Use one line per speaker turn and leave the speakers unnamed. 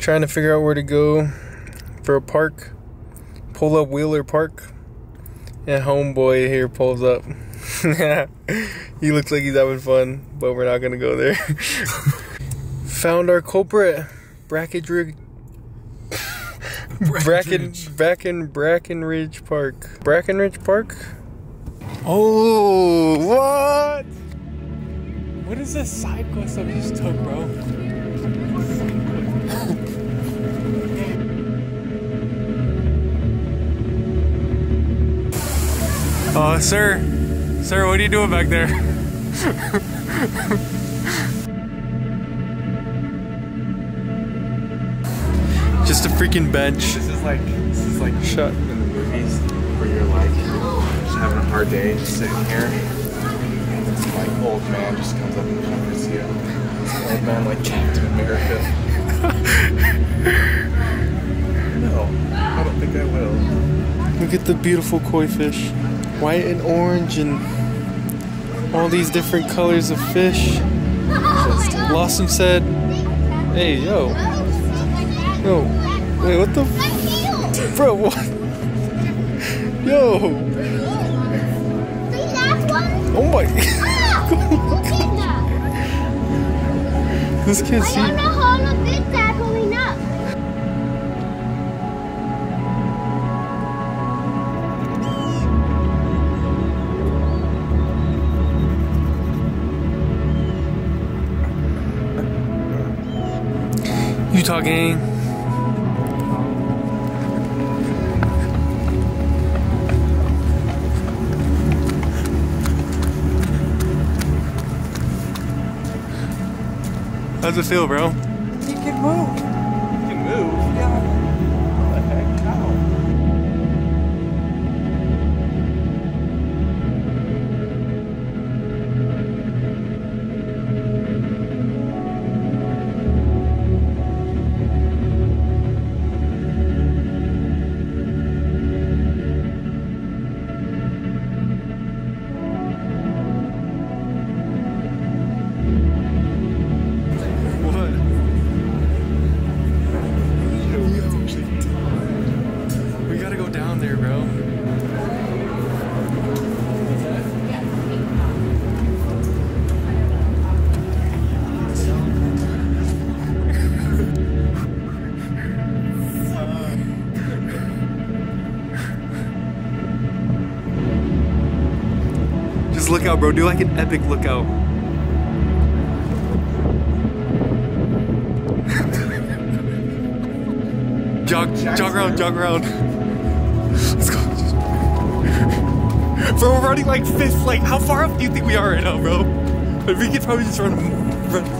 Trying to figure out where to go for a park. Pull up Wheeler Park. And homeboy here pulls up. He looks like he's having fun, but we're not gonna go there. Found our culprit. Brackenridge Park. Brackenridge Park? Oh, what? What is this side quest that we just took, bro? Sir, what are you doing back there? Just a freaking bench.
This is like
shut
in the movies where you're like just having a hard day, just sitting here, and some like old man just comes up and comforts you. Some old man like Captain America. No, I don't think I will.
Look at the beautiful koi fish. White and orange and all these different colors of fish. Blossom said, hey, yo. Yo. Wait, what the f- Bro, what? Yo. Oh my God. This kid's see. Utah gang. How's it feel, bro?
You can move. You can move? Yeah. What the heck? How?
Look out, bro. Do like an epic lookout. jog around. Let's go. Bro, we're running like fifth. Like, how far up do you think we are right now, bro? But we could probably just run